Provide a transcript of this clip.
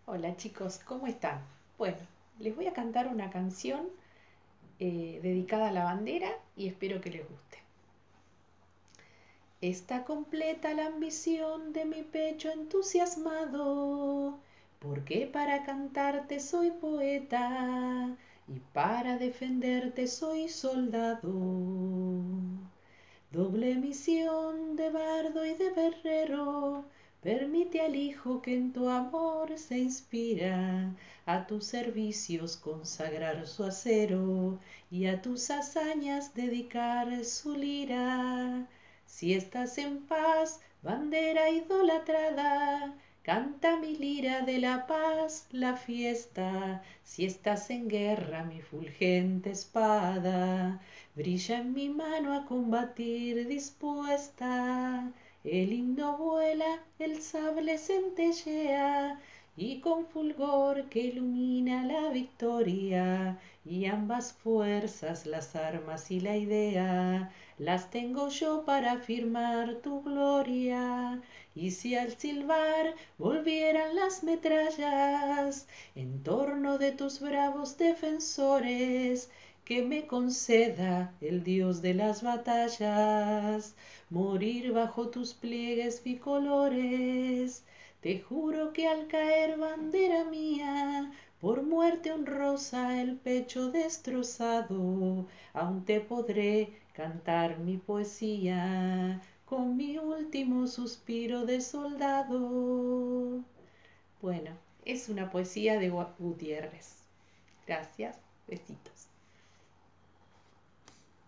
Hola chicos, ¿cómo están? Bueno, les voy a cantar una canción dedicada a la bandera y espero que les guste. Está completa la ambición de mi pecho entusiasmado, porque para cantarte soy poeta y para defenderte soy soldado. Doble misión de bardo y de guerrero, permite al hijo que en tu amor se inspira, a tus servicios consagrar su acero y a tus hazañas dedicar su lira. Si estás en paz, bandera idolatrada, canta mi lira de la paz, la fiesta. Si estás en guerra, mi fulgente espada brilla en mi mano a combatir dispuesta. El himno vuela, el sable centellea, y con fulgor que ilumina la victoria, y ambas fuerzas, las armas y la idea, las tengo yo para afirmar tu gloria. Y si al silbar volvieran las metrallas en torno de tus bravos defensores, que me conceda el Dios de las batallas morir bajo tus pliegues bicolores. Te juro que al caer bandera mía, por muerte honrosa el pecho destrozado, aún te podré cantar mi poesía con mi último suspiro de soldado. Bueno, es una poesía de Gutiérrez. Gracias, besitos.